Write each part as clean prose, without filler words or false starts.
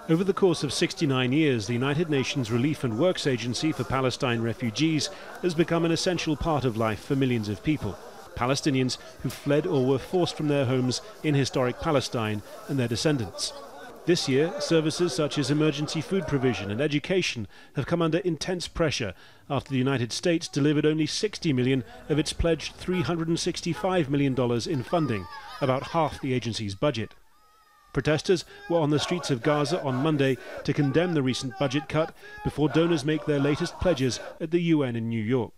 Over the course of 69 years, the United Nations Relief and Works Agency for Palestine refugees has become an essential part of life for millions of people, Palestinians who fled or were forced from their homes in historic Palestine and their descendants. This year, services such as emergency food provision and education have come under intense pressure after the United States delivered only $60 million of its pledged $365 million in funding, about half the agency's budget. Protesters were on the streets of Gaza on Monday to condemn the recent budget cut before donors make their latest pledges at the UN in New York.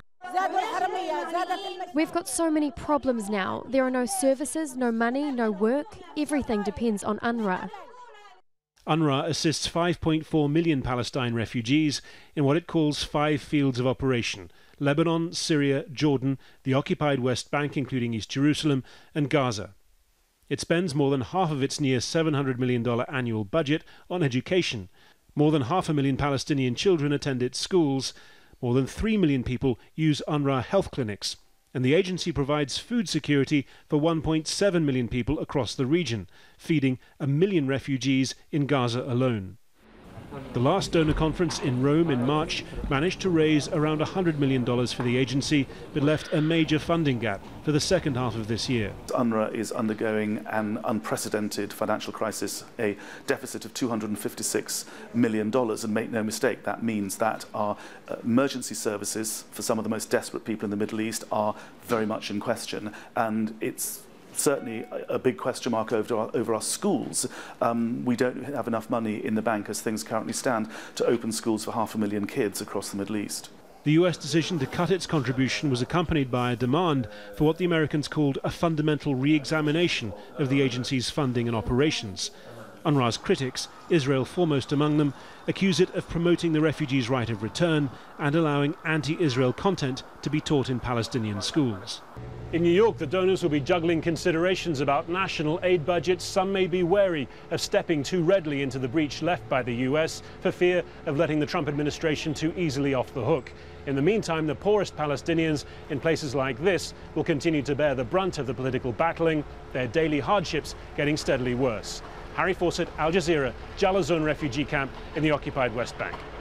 We've got so many problems now. There are no services, no money, no work. Everything depends on UNRWA. UNRWA assists 5.4 million Palestine refugees in what it calls 5 fields of operation: Lebanon, Syria, Jordan, the occupied West Bank, including East Jerusalem, and Gaza. It spends more than half of its near $700 million annual budget on education. More than 500,000 Palestinian children attend its schools. More than 3 million people use UNRWA health clinics. And the agency provides food security for 1.7 million people across the region, feeding 1 million refugees in Gaza alone. The last donor conference in Rome in March managed to raise around $100 million for the agency, but left a major funding gap for the second half of this year. UNRWA is undergoing an unprecedented financial crisis, a deficit of $256 million. And make no mistake, that means that our emergency services for some of the most desperate people in the Middle East are very much in question. And it's certainly a big question mark over our schools. We don't have enough money in the bank as things currently stand to open schools for 500,000 kids across the Middle East. The US decision to cut its contribution was accompanied by a demand for what the Americans called a fundamental re-examination of the agency's funding and operations. UNRWA's critics, Israel foremost among them, accuse it of promoting the refugees' right of return and allowing anti-Israel content to be taught in Palestinian schools. In New York, the donors will be juggling considerations about national aid budgets. Some may be wary of stepping too readily into the breach left by the US for fear of letting the Trump administration too easily off the hook. In the meantime, the poorest Palestinians in places like this will continue to bear the brunt of the political battling, their daily hardships getting steadily worse. Harry Fawcett, Al Jazeera, Jalazone refugee camp in the occupied West Bank.